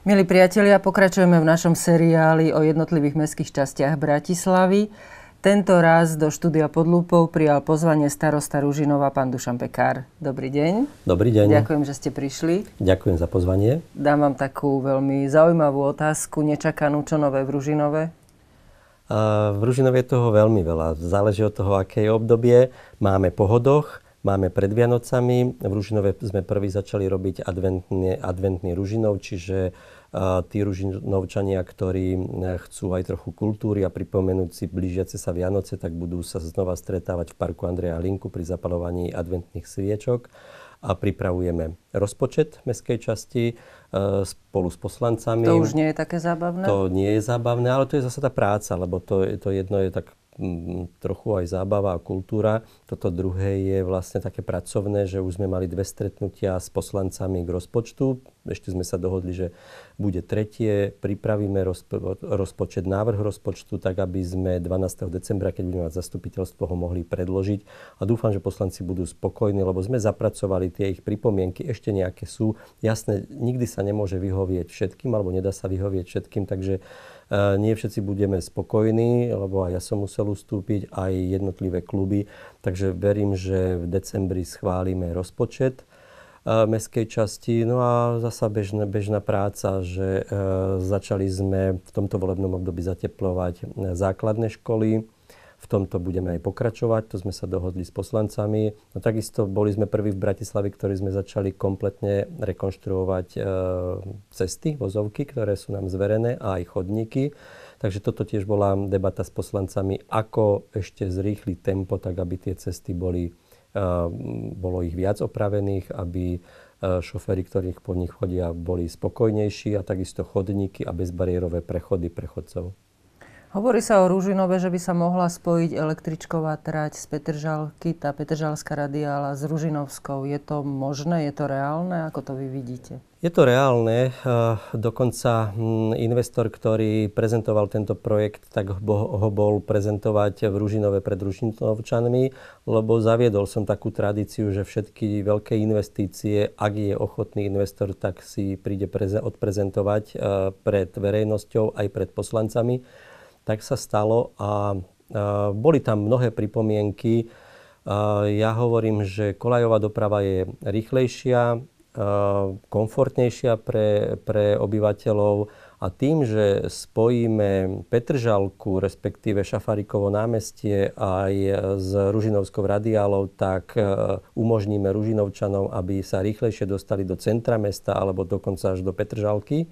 Milí priatelia, pokračujeme v našom seriáli o jednotlivých mestských častiach Bratislavy. Tento raz do štúdia Pod lúpou prijal pozvanie starosta Ružinova, pán Dušan Pekár. Dobrý deň. Dobrý deň. Ďakujem, že ste prišli. Ďakujem za pozvanie. Dám vám takú veľmi zaujímavú otázku, nečakanú. Čo nové v Ružinove? V Ružinove je toho veľmi veľa. Záleží od toho, aké je obdobie. Máme po hodoch, máme pred Vianocami. V Ružinove sme prvý začali robiť adventný Ružinov, čiže tí Ružinovčania, ktorí chcú aj trochu kultúry a pripomenúť si blížiace sa Vianoce, tak budú sa znova stretávať v parku Andreja Linku pri zapalovaní adventných sviečok. A pripravujeme rozpočet mestskej časti spolu s poslancami. To už nie je také zábavné? To nie je zábavné, ale to je zase tá práca, lebo to jedno je tak trochu aj zábava a kultúra. Toto druhé je vlastne také pracovné, že už sme mali 2 stretnutia s poslancami k rozpočtu. Ešte sme sa dohodli, že bude tretie. Pripravíme rozpočet, návrh rozpočtu, tak aby sme 12. decembra, keď budeme mať zastupiteľstvo, ho mohli predložiť. A dúfam, že poslanci budú spokojní, lebo sme zapracovali tie ich pripomienky. Ešte nejaké sú. Jasné, nikdy sa nemôže vyhovieť všetkým, alebo nedá sa vyhovieť všetkým, takže nie všetci budeme spokojní, lebo aj ja som musel ustúpiť, aj jednotlivé kluby. Takže verím, že v decembri schválime rozpočet mestskej časti. No a zasa bežná práca, že začali sme v tomto volebnom období zateplovať základné školy. V tomto budeme aj pokračovať, to sme sa dohodli s poslancami. No takisto boli sme prví v Bratislave, ktorí sme začali kompletne rekonštruovať cesty, vozovky, ktoré sú nám zverené, a aj chodníky. Takže toto tiež bola debata s poslancami, ako ešte zrýchliť tempo, tak aby tie cesty bolo ich viac opravených, aby šoféri, ktorí po nich chodia, boli spokojnejší, a takisto chodníky a bezbariérové prechody prechodcov. Hovorí sa o Ružinove, že by sa mohla spojiť električková trať z Petržalky, tá Petržalská radiála s Ružinovskou. Je to možné? Je to reálne? Ako to vy vidíte? Je to reálne. Dokonca investor, ktorý prezentoval tento projekt, tak ho bol prezentovať v Ružinove pred Ružinovčanmi, lebo zaviedol som takú tradíciu, že všetky veľké investície, ak je ochotný investor, tak si príde odprezentovať pred verejnosťou aj pred poslancami. Tak sa stalo a boli tam mnohé pripomienky. Ja hovorím, že koľajová doprava je rýchlejšia, komfortnejšia pre obyvateľov, a tým, že spojíme Petržalku, respektíve Šafárikovo námestie aj s Ružinovskou radiálou, tak umožníme Ružinovčanom, aby sa rýchlejšie dostali do centra mesta alebo dokonca až do Petržalky.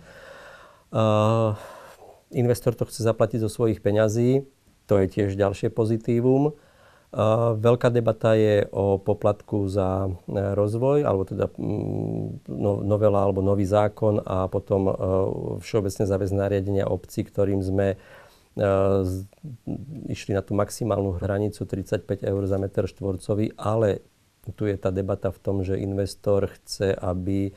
Investor to chce zaplatiť zo svojich peňazí. To je tiež ďalšie pozitívum. Veľká debata je o poplatku za rozvoj, alebo teda novela alebo nový zákon, a potom všeobecne záväzné nariadenia obcí, ktorým sme išli na tú maximálnu hranicu 35 eur za meter štvorcový, ale tu je tá debata v tom, že investor chce, aby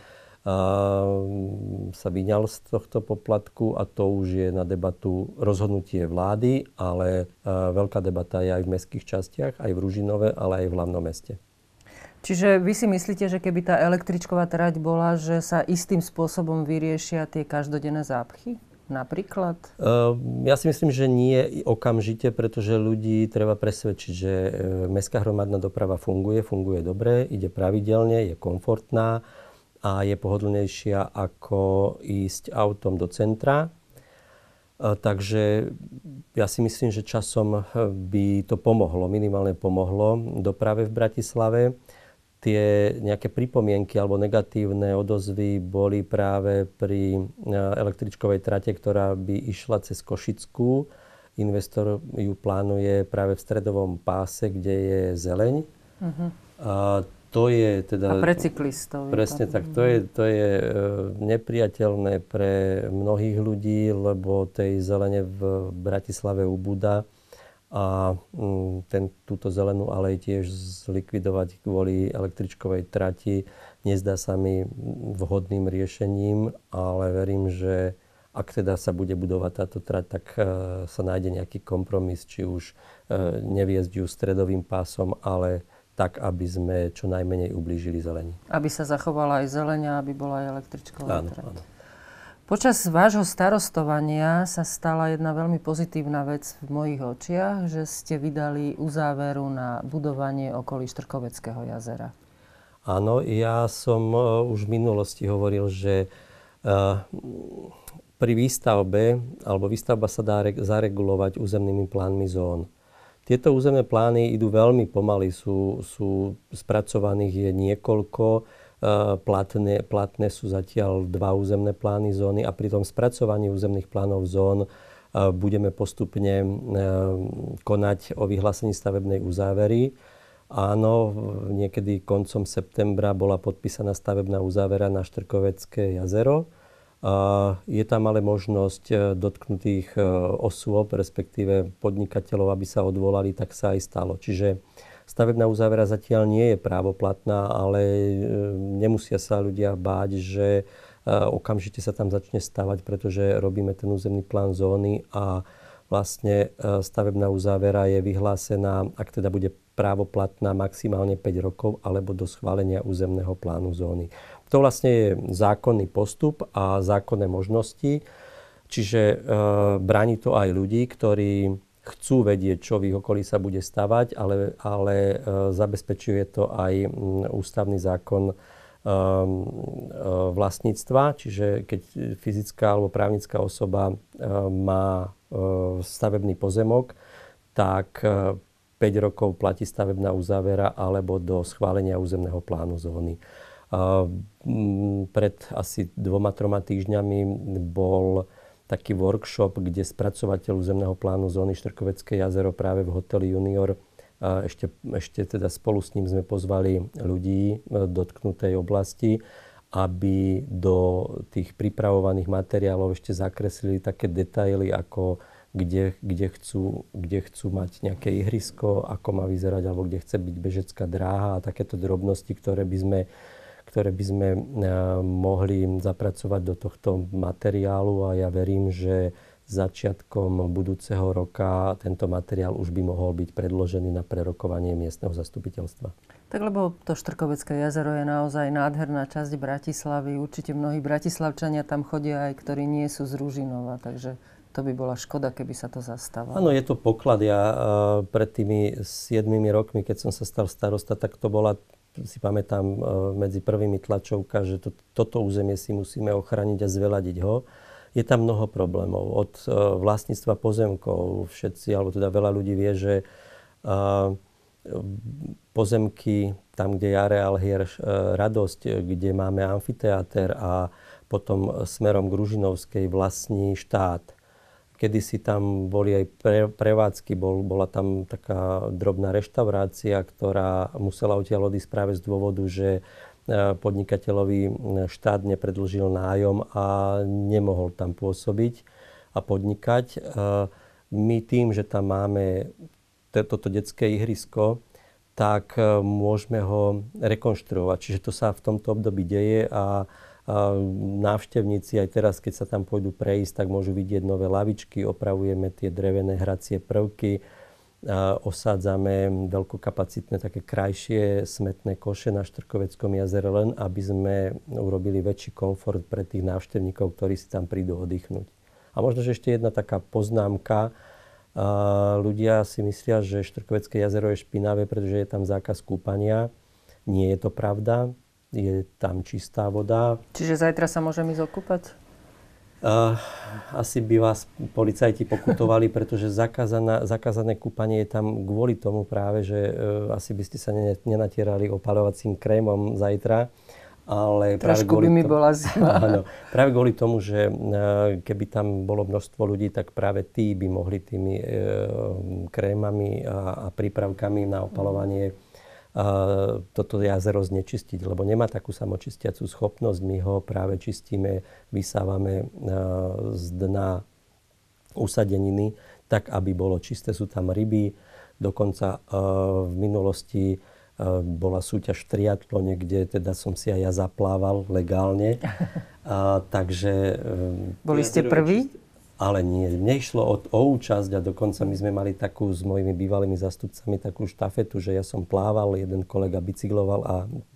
sa vyňal z tohto poplatku, a to už je na debatu rozhodnutie vlády, ale veľká debata je aj v mestských častiach, aj v Ružinove, ale aj v hlavnom meste. Čiže vy si myslíte, že keby tá električková trať bola, že sa istým spôsobom vyriešia tie každodenné zápchy? Napríklad? Ja si myslím, že nie okamžite, pretože ľudí treba presvedčiť, že mestská hromadná doprava funguje dobre, ide pravidelne, je komfortná a je pohodlnejšia ako ísť autom do centra. Takže ja si myslím, že časom by to pomohlo, minimálne pomohlo doprave v Bratislave. Tie nejaké pripomienky alebo negatívne odozvy boli práve pri električkovej trate, ktorá by išla cez Košickú. Investor ju plánuje práve v stredovom páse, kde je zeleň. To je teda, a pre cyklistov. Presne tak. To je nepriateľné pre mnohých ľudí, lebo tej zelene v Bratislave ubúda, a túto zelenú alej tiež zlikvidovať kvôli električkovej trati nezdá sa mi vhodným riešením, ale verím, že ak teda sa bude budovať táto trať, tak sa nájde nejaký kompromis, či už neviesť ju stredovým pásom, ale tak, aby sme čo najmenej ublížili zeleni. Aby sa zachovala aj zeleň a aby bola aj električková trať. Áno. Počas vášho starostovania sa stala jedna veľmi pozitívna vec v mojich očiach, že ste vydali uzáveru na budovanie okolí Štrkoveckého jazera. Áno, ja som už v minulosti hovoril, že pri výstavbe, alebo výstavba sa dá zaregulovať územnými plánmi zón. Tieto územné plány idú veľmi pomaly, sú spracovaných je niekoľko, platné sú zatiaľ 2 územné plány zóny a pri tom spracovaní územných plánov zón budeme postupne konať o vyhlásení stavebnej uzávery. Áno, niekedy koncom septembra bola podpísaná stavebná uzávera na Štrkovecké jazero. Je tam ale možnosť dotknutých osôb, respektíve podnikateľov, aby sa odvolali, tak sa aj stalo. Čiže stavebná uzávera zatiaľ nie je právoplatná, ale nemusia sa ľudia báť, že okamžite sa tam začne stavať, pretože robíme ten územný plán zóny a vlastne stavebná uzávera je vyhlásená, ak teda bude právoplatná, maximálne 5 rokov alebo do schválenia územného plánu zóny. To vlastne je zákonný postup a zákonné možnosti, čiže bráni to aj ľudí, ktorí chcú vedieť, čo v ich okolí sa bude stavať, ale zabezpečuje to aj ústavný zákon vlastníctva, čiže keď fyzická alebo právnická osoba má stavebný pozemok, tak 5 rokov platí stavebná uzávera alebo do schválenia územného plánu zóny. Pred asi 2-3 týždňami bol taký workshop, kde spracovateľ územného plánu zóny Štrkovecké jazero práve v hoteli Junior, ešte teda spolu s ním sme pozvali ľudí dotknutej oblasti, aby do tých pripravovaných materiálov ešte zakreslili také detaily, ako kde chcú mať nejaké ihrisko, ako má vyzerať, alebo kde chce byť bežecká dráha a takéto drobnosti, ktoré by sme mohli zapracovať do tohto materiálu a ja verím, že začiatkom budúceho roka tento materiál už by mohol byť predložený na prerokovanie miestneho zastupiteľstva. Tak lebo to Štrkovecké jazero je naozaj nádherná časť Bratislavy. Určite mnohí bratislavčania tam chodia aj, ktorí nie sú z Ružinova, takže to by bola škoda, keby sa to zastávalo. Áno, je to poklad. Ja pred tými 7 rokmi, keď som sa stal starosta, tak to bola, si pamätám, medzi prvými tlačovka, že toto územie si musíme ochrániť a zveladiť ho. Je tam mnoho problémov. Od vlastníctva pozemkov všetci, alebo teda veľa ľudí vie, že pozemky, tam, kde je areál hier Radosť, kde máme amfiteáter a potom smerom k Ružinovskej vlastní štát. Kedysi tam boli aj prevádzky, bola tam taká drobná reštaurácia, ktorá musela odtiaľ odísť práve z dôvodu, že podnikateľovi štát nepredĺžil nájom a nemohol tam pôsobiť a podnikať. My tým, že tam máme toto detské ihrisko, tak môžeme ho rekonštruovať. Čiže to sa v tomto období deje a návštevníci aj teraz, keď sa tam pôjdu prejsť, tak môžu vidieť nové lavičky, opravujeme tie drevené hracie prvky, osádzame veľkokapacitné také krajšie smetné koše na Štrkoveckom jazere, len aby sme urobili väčší komfort pre tých návštevníkov, ktorí si tam prídu oddychnúť. A možno, že ešte jedna taká poznámka. Ľudia si myslia, že Štrkovecké jazero je špinavé, pretože je tam zákaz kúpania. Nie je to pravda. Je tam čistá voda. Čiže zajtra sa môžem ísť okúpať? Asi by vás policajti pokutovali, pretože zakázané kúpanie je tam kvôli tomu práve, že asi by ste sa nenatierali opaľovacím krémom zajtra. Ale trošku by mi bola zima. Áno, práve kvôli tomu, že keby tam bolo množstvo ľudí, tak práve tí by mohli tými krémami a prípravkami na opaľovanie toto jazero znečistiť, lebo nemá takú samočistiacu schopnosť. My ho práve čistíme, vysávame z dna usadeniny, tak aby bolo čisté. Sú tam ryby. Dokonca v minulosti bola súťaž v triatlone, kde teda som si aj ja zaplával legálne. Takže boli ste prví? Ale nie. Mne išlo o účasť a dokonca my sme mali s mojimi bývalými zastupcami takú štafetu, že ja som plával, jeden kolega bicykloval a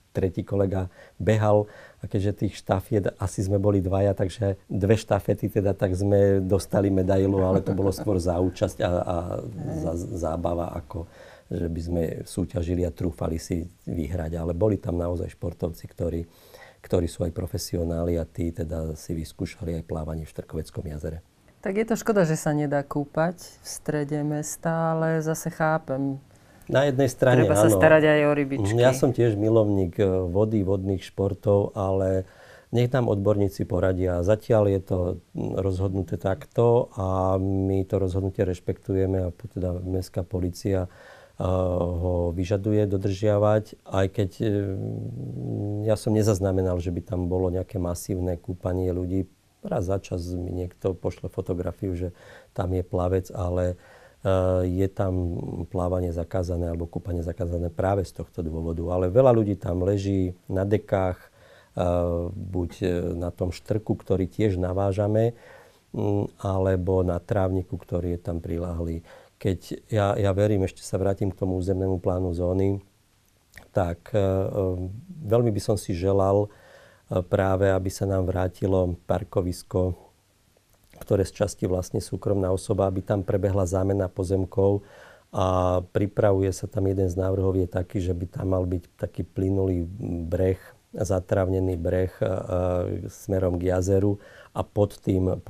tretí kolega behal a keďže tých štafiet asi sme boli dvaja, takže 2 štafety teda tak sme dostali medailu, ale to bolo skôr za účasť a za zábava, ako že by sme súťažili a trúfali si vyhrať. Ale boli tam naozaj športovci, ktorí sú aj profesionáli a tí teda si vyskúšali aj plávanie v Štrkoveckom jazere. Tak je to škoda, že sa nedá kúpať v strede mesta, ale zase chápem. Na jednej strane treba sa starať aj o rybičky. Ja som tiež milovník vody, vodných športov, ale nech nám odborníci poradia. Zatiaľ je to rozhodnuté takto a my to rozhodnutie rešpektujeme a teda mestská polícia ho vyžaduje dodržiavať, aj keď ja som nezaznamenal, že by tam bolo nejaké masívne kúpanie ľudí. Raz za čas mi niekto pošle fotografiu, že tam je plavec, ale je tam plávanie zakázané alebo kúpanie zakázané práve z tohto dôvodu. Ale veľa ľudí tam leží na dekách, buď na tom štrku, ktorý tiež navážame, alebo na trávniku, ktorý je tam priľahlý. Keď ja verím, ešte sa vrátim k tomu územnému plánu zóny, tak veľmi by som si želal práve, aby sa nám vrátilo parkovisko, ktoré z časti vlastne súkromná osoba, aby tam prebehla zámena pozemkov a pripravuje sa tam jeden z návrhov je taký, že by tam mal byť taký plynulý breh, zatrávnený breh smerom k jazeru a pod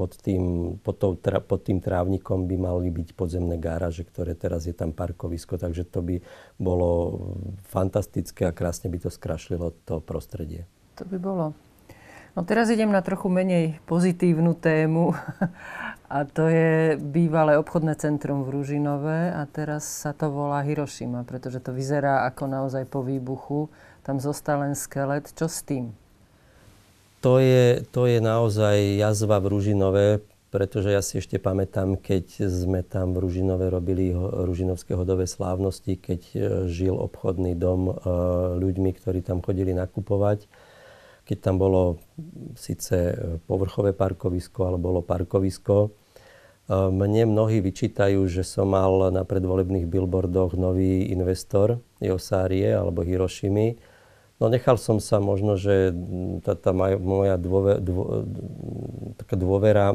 tým trávnikom by mali byť podzemné garáže, ktoré teraz je tam parkovisko, takže to by bolo fantastické a krásne by to skrašlilo to prostredie. To by bolo. No teraz idem na trochu menej pozitívnu tému a to je bývalé obchodné centrum v Ružinove a teraz sa to volá Hirošima, pretože to vyzerá ako naozaj po výbuchu. Tam zostal len skelet. Čo s tým? To je naozaj jazva v Ružinove, pretože ja si ešte pamätám, keď sme tam v Ružinove robili ružinovské hodové slávnosti, keď žil obchodný dom ľuďmi, ktorí tam chodili nakupovať. Keď tam bolo síce povrchové parkovisko, ale bolo parkovisko. Mne mnohí vyčítajú, že som mal na predvolebných billboardoch nový investor, Yosarie alebo Hirošimy. No nechal som sa možno, že tá moja taká dôvera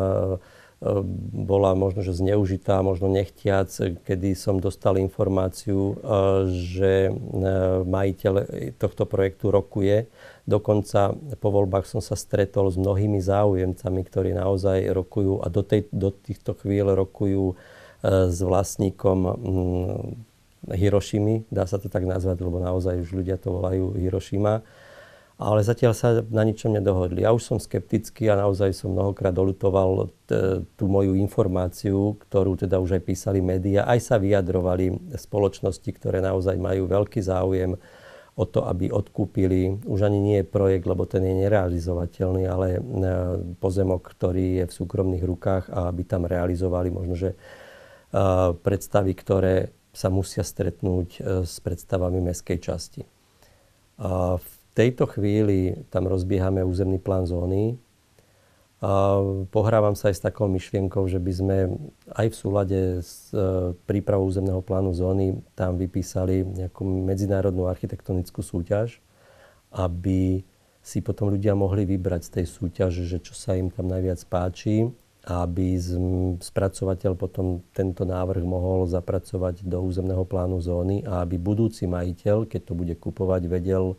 bola možno, že zneužitá, možno nechtiac, kedy som dostal informáciu, že majiteľ tohto projektu rokuje. Dokonca po voľbách som sa stretol s mnohými záujemcami, ktorí naozaj rokujú a do týchto chvíľ rokujú s vlastníkom Hirošimy, dá sa to tak nazvať, lebo naozaj už ľudia to volajú Hirošima. Ale zatiaľ sa na ničom nedohodli. Ja už som skeptický a naozaj som mnohokrát doľutoval tú moju informáciu, ktorú teda už aj písali médiá, aj sa vyjadrovali spoločnosti, ktoré naozaj majú veľký záujem o to, aby odkúpili. Už ani nie je projekt, lebo ten je nerealizovateľný, ale pozemok, ktorý je v súkromných rukách a aby tam realizovali možno, že predstavy, ktoré sa musia stretnúť s predstavami mestskej časti. V tejto chvíli tam rozbiehame územný plán zóny. Pohrávam sa aj s takou myšlienkou, že by sme aj v súlade s prípravou územného plánu zóny tam vypísali nejakú medzinárodnú architektonickú súťaž, aby si potom ľudia mohli vybrať z tej súťaže, že čo sa im tam najviac páči, aby spracovateľ potom tento návrh mohol zapracovať do územného plánu zóny a aby budúci majiteľ, keď to bude kupovať, vedel,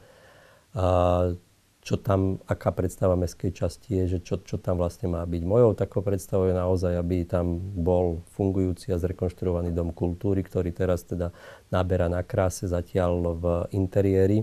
čo tam, aká predstava mestskej časti je, že čo tam vlastne má byť. Mojou takou predstavou je naozaj, aby tam bol fungujúci a zrekonštruovaný dom kultúry, ktorý teraz teda naberá na kráse zatiaľ v interiéri.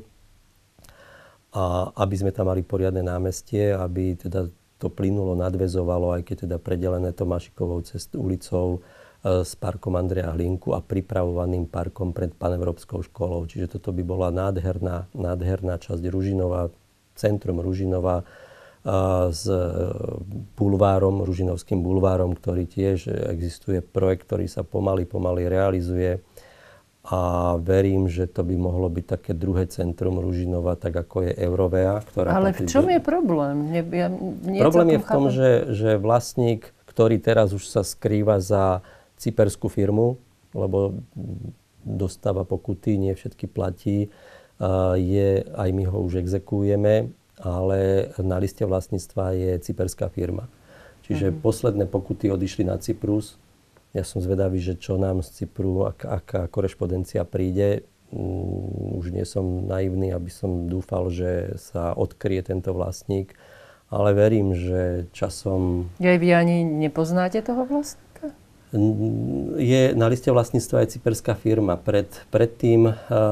A aby sme tam mali poriadne námestie, aby teda to plynulo, nadväzovalo, aj keď teda predelené Tomášikovou ulicou s parkom Andreja Hlinku a pripravovaným parkom pred Paneurópskou školou. Čiže toto by bola nádherná časť Ružinova, centrum Ružinova s bulvárom, Ružinovským bulvárom, ktorý tiež existuje projekt, ktorý sa pomaly realizuje. A verím, že to by mohlo byť také druhé centrum Ružinova, tak ako je Eurovea. Ale v čom je problém? Problém je v tom, že vlastník, ktorý teraz už sa skrýva za cyperskú firmu, lebo dostáva pokuty, nie všetky platí, aj my ho už exekujeme, ale na liste vlastníctva je cyperská firma. Čiže posledné pokuty odišli na Cyprus. Ja som zvedavý, že čo nám z Cypru, aká korešpondencia príde. Už nie som naivný, aby som dúfal, že sa odkryje tento vlastník. Ale verím, že časom... Vy ani nepoznáte toho vlastníka? Je na liste vlastníctva aj cyperská firma. Predtým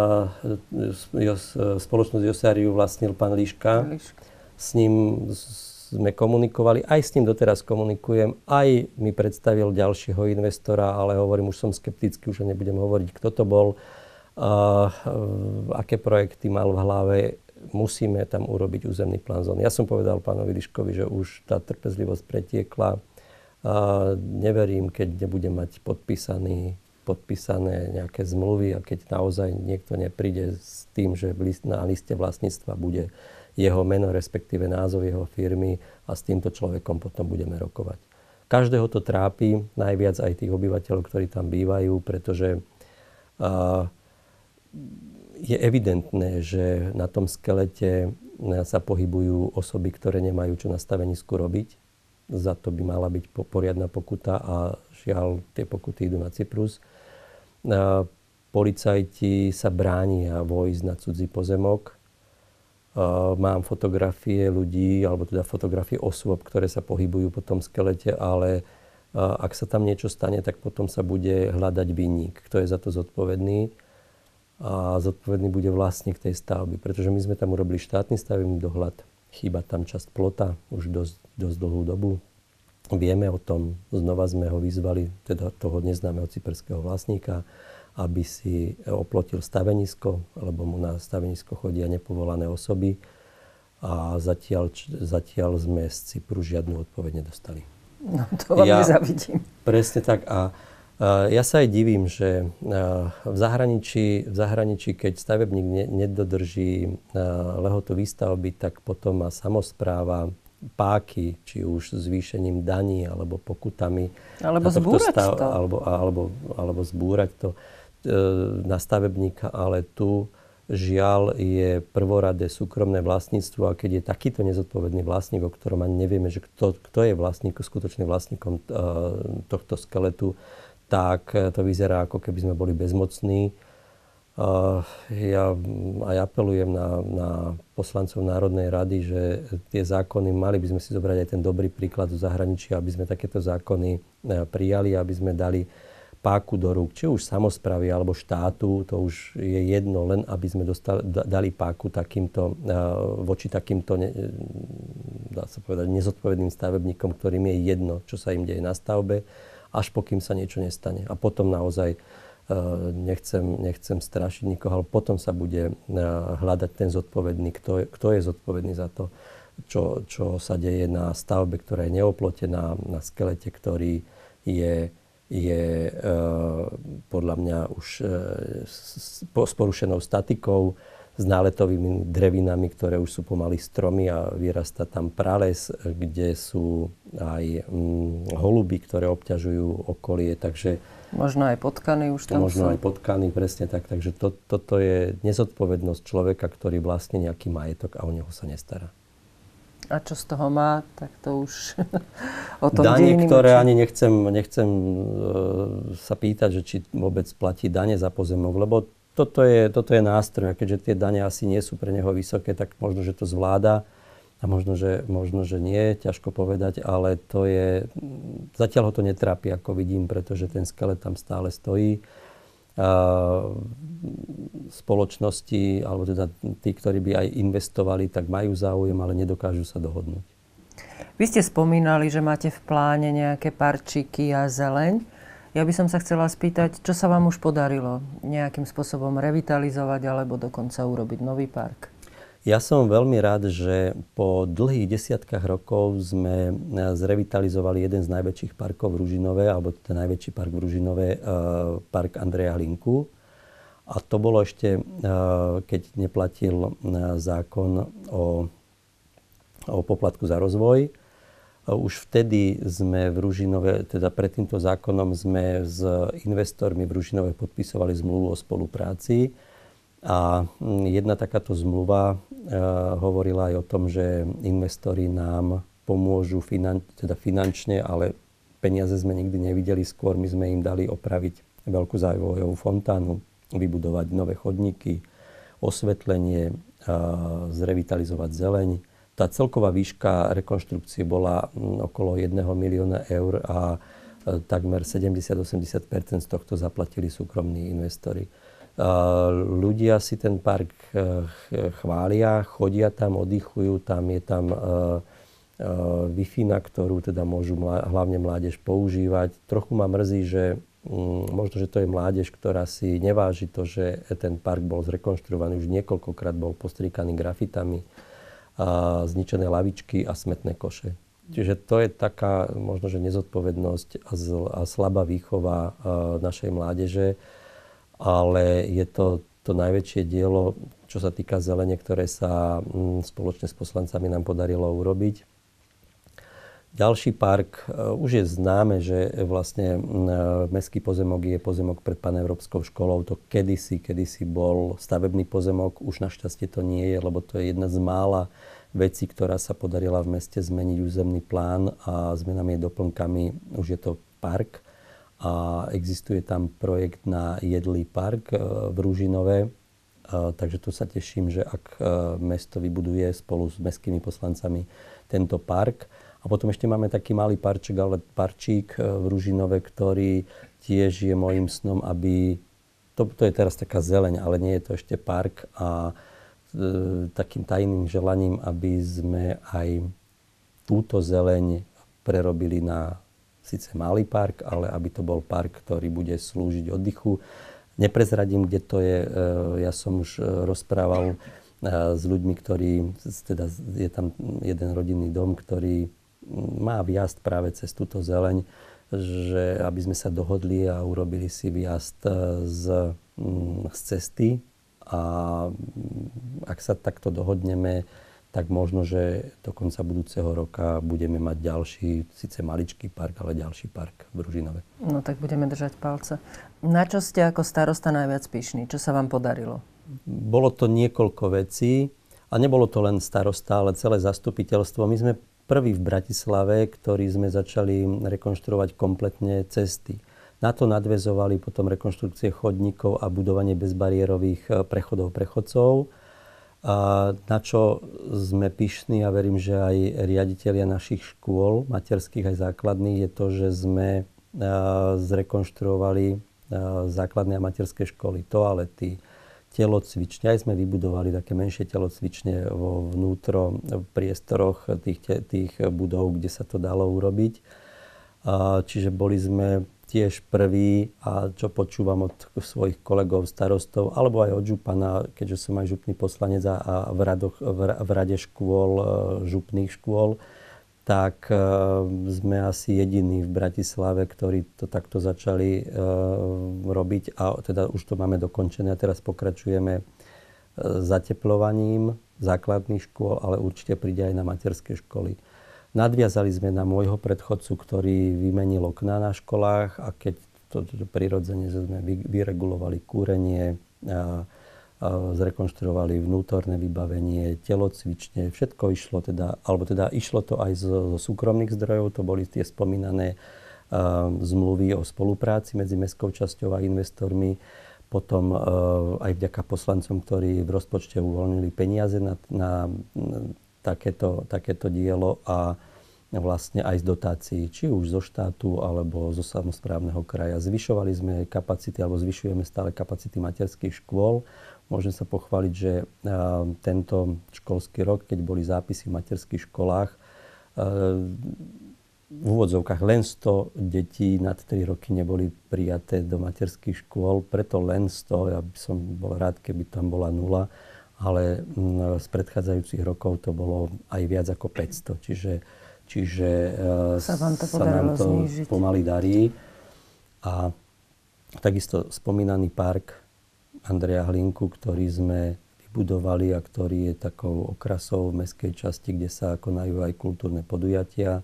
spoločnosť Josariu vlastnil pán Líška. S ním sme komunikovali, aj s ním doteraz komunikujem, aj mi predstavil ďalšieho investora, ale hovorím, už som skeptický, už nebudem hovoriť, kto to bol, aké projekty mal v hlave. Musíme tam urobiť územný plán zóny. Ja som povedal pánovi Líškovi, že už tá trpezlivosť pretiekla. Neverím, keď nebudem mať podpísané nejaké zmluvy a keď naozaj niekto nepríde s tým, že na liste vlastníctva bude jeho meno, respektíve názov jeho firmy a s týmto človekom potom budeme rokovať. Každého to trápi, najviac aj tých obyvateľov, ktorí tam bývajú, pretože je evidentné, že na tom skelete sa pohybujú osoby, ktoré nemajú čo na stavenisku robiť. Za to by mala byť poriadna pokuta a žiaľ, tie pokuty idú na Cyprus. Policajti sa bránia vojsť na cudzí pozemok. Mám fotografie ľudí, alebo teda fotografie osôb, ktoré sa pohybujú po tom skelete, ale ak sa tam niečo stane, tak potom sa bude hľadať vinník. Kto je za to zodpovedný? A zodpovedný bude vlastník tej stavby, pretože my sme tam urobili štátny stavebný dohľad. Chýba tam časť plota už dosť dlhú dobu. Vieme o tom, znova sme ho vyzvali, teda toho neznámeho cyperského vlastníka, aby si oplotil stavenisko, lebo mu na stavenisko chodia nepovolané osoby. A zatiaľ sme z Cypru žiadnu odpoveď nedostali. No, to vám nezavidím. Presne tak. A ja sa aj divím, že v zahraničí, keď stavebník nedodrží lehotu výstavby, tak potom má samospráva páky, či už zvýšením daní, alebo pokutami. Alebo zbúrať to. Alebo zbúrať to na stavebníka. Ale tu žiaľ je prvoradé súkromné vlastníctvo a keď je takýto nezodpovedný vlastník, o ktorom ani nevieme, že kto je skutočným vlastníkom tohto skeletu, tak to vyzerá, ako keby sme boli bezmocní. Ja aj apelujem na poslancov Národnej rady, že tie zákony, mali by sme si zobrať aj ten dobrý príklad zo zahraničia, aby sme takéto zákony prijali, aby sme dali páku do rúk, či už samosprávy alebo štátu, to už je jedno, len aby sme dali páku voči takýmto, dá sa povedať, nezodpovedným stavebníkom, ktorým je jedno, čo sa im deje na stavbe, až pokým sa niečo nestane. A potom naozaj nechcem strašiť nikoho, ale potom sa bude hľadať ten zodpovedný, kto je zodpovedný za to, čo sa deje na stavbe, ktorá je neoplotená, na skelete, ktorý je podľa mňa už s porušenou statikou, s náletovými drevinami, ktoré už sú pomaly stromy a vyrastá tam prales, kde sú aj holuby, ktoré obťažujú okolie, takže... Možno aj potkany už tam sú. Možno aj potkany, presne tak. Takže toto je nezodpovednosť človeka, ktorý vlastní nejaký majetok a o neho sa nestará. A čo z toho má, tak to už o tom dane, ktoré ani nechcem sa pýtať, že či vôbec platí dane za pozemok, lebo toto je nástroj. A keďže tie dane asi nie sú pre neho vysoké, tak možno, že to zvláda a možno, že nie, ťažko povedať, ale zatiaľ ho to netrápi, ako vidím, pretože ten skelet tam stále stojí. Spoločnosti, alebo teda tí, ktorí by aj investovali, tak majú záujem, ale nedokážu sa dohodnúť. Vy ste spomínali, že máte v pláne nejaké parčíky a zeleň. Ja by som sa chcela spýtať, čo sa vám už podarilo nejakým spôsobom revitalizovať alebo dokonca urobiť nový park? Ja som veľmi rád, že po dlhých desiatkách rokov sme zrevitalizovali jeden z najväčších parkov v Ružinove, alebo ten najväčší park v Ružinove, park Andreja Hlinku. A to bolo ešte, keď neplatil zákon o poplatku za rozvoj. Už vtedy sme v Ružinove, teda pred týmto zákonom sme s investormi v Ružinove podpisovali zmluvu o spolupráci A jedna takáto zmluva hovorila aj o tom, že investori nám pomôžu finančne, ale peniaze sme nikdy nevideli. Skôr my sme im dali opraviť veľkú závojovú fontánu, vybudovať nové chodníky, osvetlenie, zrevitalizovať zeleň. Tá celková výška rekonštrukcie bola okolo 1 milióna eur a takmer 70-80% z tohto zaplatili súkromní investori. Ľudia si ten park chvália, chodia tam, oddychujú, je tam Wi-Fi, ktorú teda môžu hlavne mládež používať. Trochu ma mrzí, že možno, že to je mládež, ktorá si neváži to, že ten park bol zrekonštruovaný, už niekoľkokrát bol postrikaný grafitami, zničené lavičky a smetné koše. Čiže to je taká možno, že nezodpovednosť a slabá výchova našej mládeže, ale je to najväčšie dielo, čo sa týka zelene, ktoré sa spoločne s poslancami nám podarilo urobiť. Ďalší park, už je známe, že vlastne mestský pozemok je pozemok pred paneurópskou školou. To kedysi bol stavebný pozemok, už našťastie to nie je, lebo to je jedna z mála vecí, ktorá sa podarila v meste zmeniť územný plán a zmenami a doplnkami už je to park. A existuje tam projekt na jedlý park v Ružinove, takže tu sa teším, že ak mesto vybuduje spolu s mestskými poslancami tento park. A potom ešte máme taký malý parčík v Ružinove, ktorý tiež je môjim snom, aby... To je teraz taká zeleň, ale nie je to ešte park. A takým tajným želaním, aby sme aj túto zeleň prerobili na síce malý park, ale aby to bol park, ktorý bude slúžiť oddychu. Neprezradím, kde to je. Ja som už rozprával s ľuďmi, teda je tam jeden rodinný dom, ktorý má vjazd práve cez túto zeleň, že aby sme sa dohodli a urobili si vjazd z cesty. A ak sa takto dohodneme, tak možno, že do konca budúceho roka budeme mať ďalší, síce maličký park, ale ďalší park v Ružinove. No tak budeme držať palce. Na čo ste ako starosta najviac pyšní? Čo sa vám podarilo? Bolo to niekoľko vecí a nebolo to len starosta, ale celé zastupiteľstvo. My sme prví v Bratislave, ktorí sme začali rekonštruovať kompletne cesty. Na to nadväzovali potom rekonštrukcie chodníkov a budovanie bezbariérových prechodcov. Na čo sme pyšní a verím, že aj riaditelia našich škôl, materských aj základných, je to, že sme zrekonštruovali základné a materské školy, toalety, telocvične. Aj sme vybudovali také menšie telocvične vo vnútro priestoroch tých budov, kde sa to dalo urobiť. Čiže boli sme tiež prvý, a čo počúvam od svojich kolegov starostov, alebo aj od župana, keďže som aj župný poslanec a v rade škôl, župných škôl, tak sme asi jediní v Bratislave, ktorí to takto začali robiť a teda už to máme dokončené a teraz pokračujeme zateplovaním základných škôl, ale určite príde aj na materské školy. Nadviazali sme na môjho predchodcu, ktorý vymenil okná na školách a keď to prirodzene sme vyregulovali kúrenie, zrekonštruovali vnútorné vybavenie, telocvične, všetko išlo išlo to aj zo súkromných zdrojov, to boli tie spomínané zmluvy o spolupráci medzi mestskou časťou a investormi. Potom aj vďaka poslancom, ktorí v rozpočte uvoľnili peniaze na takéto dielo a vlastne aj z dotácií, či už zo štátu alebo zo samosprávneho kraja. Zvyšovali sme kapacity alebo zvyšujeme stále kapacity materských škôl. Môžem sa pochváliť, že tento školský rok, keď boli zápisy v materských školách, v úvodzovkách len 100 detí nad 3 roky neboli prijaté do materských škôl, preto len 100, ja by som bol rád, keby tam bola 0, ale z predchádzajúcich rokov to bolo aj viac ako 500, čiže sa nám to pomaly darí. A takisto spomínaný park Andreja Hlinku, ktorý sme vybudovali a ktorý je takou okrasou v mestskej časti, kde sa konajú aj kultúrne podujatia.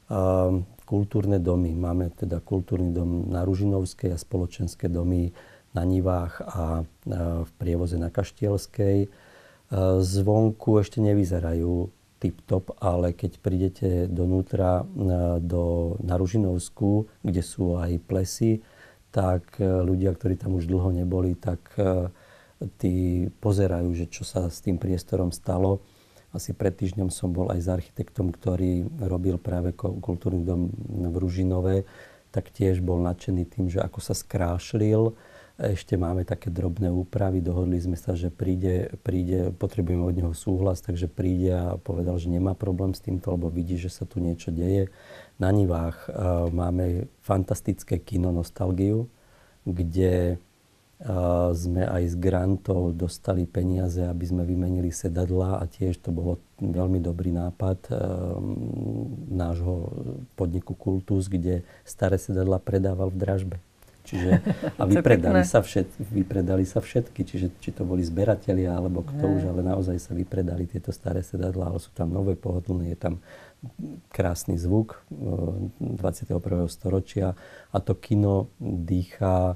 Kultúrne domy. Máme teda kultúrny dom na Ružinovskej a spoločenské domy na Nivách a v prievoze na Kaštielskej. Zvonku ešte nevyzerajú tip-top, ale keď prídete donútra na Ružinovskú, kde sú aj plesy, tak ľudia, ktorí tam už dlho neboli, tak tí pozerajú, že čo sa s tým priestorom stalo. Asi pred týždňom som bol aj s architektom, ktorý robil práve kultúrny dom v Ružinove, tak tiež bol nadšený tým, že ako sa skrášlil. Ešte máme také drobné úpravy, dohodli sme sa, že príde, potrebujeme od neho súhlas, takže príde a povedal, že nemá problém s týmto, lebo vidí, že sa tu niečo deje. Na Nivách máme fantastické kino Nostalgiu, kde sme aj z grantov dostali peniaze, aby sme vymenili sedadlá a tiež to bolo veľmi dobrý nápad nášho podniku Kultus, kde staré sedadlá predával v dražbe. Čiže, a vypredali sa všetky, čiže či to boli zberatelia alebo kto už, ale naozaj sa vypredali tieto staré sedadlá, ale sú tam nové, pohodlné, je tam krásny zvuk 21. storočia a to kino dýcha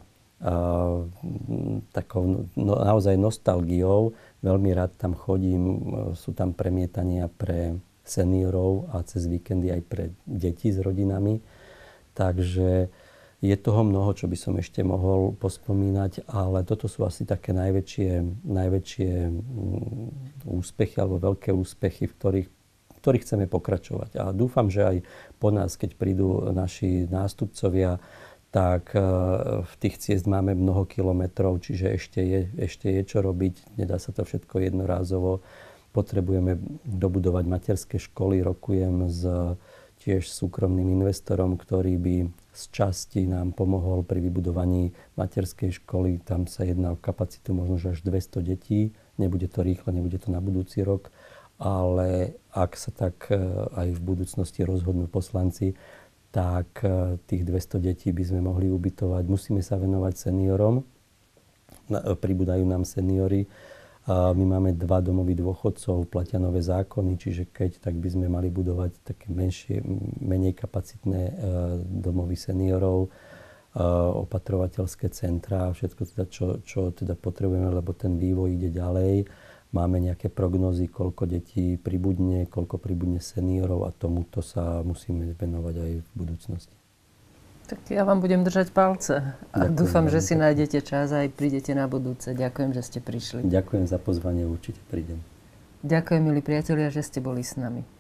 takou naozaj nostalgiou. Veľmi rád tam chodím, sú tam premietania pre seniorov a cez víkendy aj pre deti s rodinami. Takže je toho mnoho, čo by som ešte mohol pospomínať, ale toto sú asi také najväčšie úspechy alebo veľké úspechy, v ktorých chceme pokračovať. A dúfam, že aj po nás, keď prídu naši nástupcovia, tak v tých ciest máme mnoho kilometrov, čiže ešte je čo robiť. Nedá sa to všetko jednorázovo. Potrebujeme dobudovať materské školy. Rokujem tiež súkromným investorom, ktorý by z časti nám pomohol pri vybudovaní materskej školy. Tam sa jedná o kapacitu možno až 200 detí. Nebude to rýchle, nebude to na budúci rok, ale ak sa tak aj v budúcnosti rozhodnú poslanci, tak tých 200 detí by sme mohli ubytovať. Musíme sa venovať seniorom. Pribúdajú nám seniory. My máme 2 domovy dôchodcov, platia nové zákony, čiže tak by sme mali budovať také menej kapacitné domovy seniorov, opatrovateľské centrá, všetko teda, čo teda potrebujeme, lebo ten vývoj ide ďalej. Máme nejaké prognózy, koľko detí pribudne, koľko pribudne seniorov a tomuto sa musíme venovať aj v budúcnosti. Tak ja vám budem držať palce a dúfam, že si nájdete čas a aj prídete na budúce. Ďakujem, že ste prišli. Ďakujem za pozvanie, určite prídem. Ďakujem, milí priatelia, že ste boli s nami.